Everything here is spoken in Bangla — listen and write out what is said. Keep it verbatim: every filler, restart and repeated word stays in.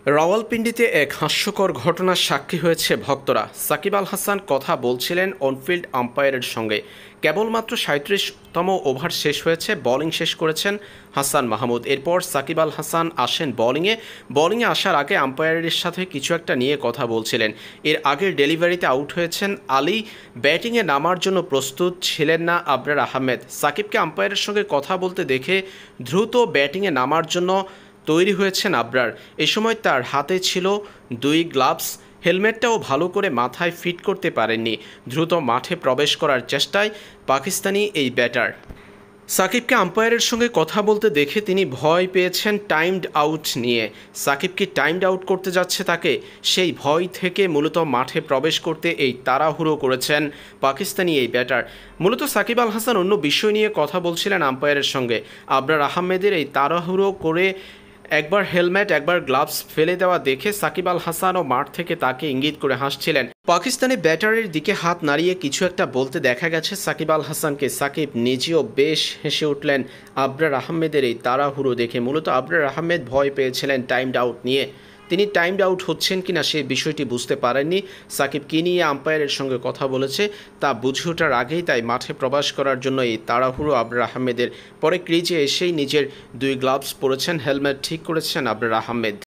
রাওয়ালপিন্ডিতে এক হাস্যকর ঘটনার সাক্ষী হয়েছে ভক্তরা। সাকিব আল হাসান কথা বলছিলেন অনফিল্ড আম্পায়ারের সঙ্গে। কেবলমাত্র সাঁত্রিশতম ওভার শেষ হয়েছে, বোলিং শেষ করেছেন হাসান মাহমুদ। এরপর সাকিব আল হাসান আসেন বোলিংয়ে। বোলিংয়ে আসার আগে আম্পায়ারের সাথে কিছু একটা নিয়ে কথা বলছিলেন। এর আগের ডেলিভারিতে আউট হয়েছেন আলী। ব্যাটিংয়ে নামার জন্য প্রস্তুত ছিলেন না আবরার আহমেদ। সাকিবকে আম্পায়ারের সঙ্গে কথা বলতে দেখে দ্রুত ব্যাটিংয়ে নামার জন্য তৈরি হয়েছেন আবরার। এ সময় তার হাতে ছিল দুই গ্লাভস, হেলমেটটাও ভালো করে মাথায় ফিট করতে পারেননি। দ্রুত মাঠে প্রবেশ করার চেষ্টায় পাকিস্তানি এই ব্যাটার। সাকিবকে আম্পায়ারের সঙ্গে কথা বলতে দেখে তিনি ভয় পেয়েছেন টাইমড আউট নিয়ে। সাকিব কি টাইমড আউট করতে যাচ্ছে তাকে, সেই ভয় থেকে মূলত মাঠে প্রবেশ করতে এই তাড়াহুড়ো করেছেন পাকিস্তানি এই ব্যাটার। মূলত সাকিব আল হাসান অন্য বিষয় নিয়ে কথা বলছিলেন আম্পায়ারের সঙ্গে। আবরার আহমেদের এই তাড়াহুড়ো করে একবার হেলমেট একবার গ্লাভস ফেলে দেওয়া দেখে সাকিব আল হাসানও মাঠ থেকে তাকে ইঙ্গিত করে হাসছিলেন। পাকিস্তানি ব্যাটারের দিকে হাত নাড়িয়ে কিছু একটা বলতে দেখা গেছে সাকিব আল হাসানকে। সাকিব নিজেও বেশ হেসে উঠলেন আবরার আহমেদের এই তাড়াহুড়ো দেখে। মূলত আবরার আহমেদ ভয় পেয়েছিলেন টাইমড আউট নিয়ে। তিনি টাইমড আউট হচ্ছেন কিনা সেই বিষয়টি বুঝতে পারেননি। সাকিব কী নিয়ে আম্পায়ারের সঙ্গে কথা বলেছে তা বুঝে ওঠার আগেই তাই মাঠে প্রবেশ করার জন্য এই তাড়াহুড়ো আবরার আহমেদের। পরে ক্রিজে এসেই নিজের দুই গ্লাভস পরেছেন, হেলমেট ঠিক করেছেন আবরার আহমেদ।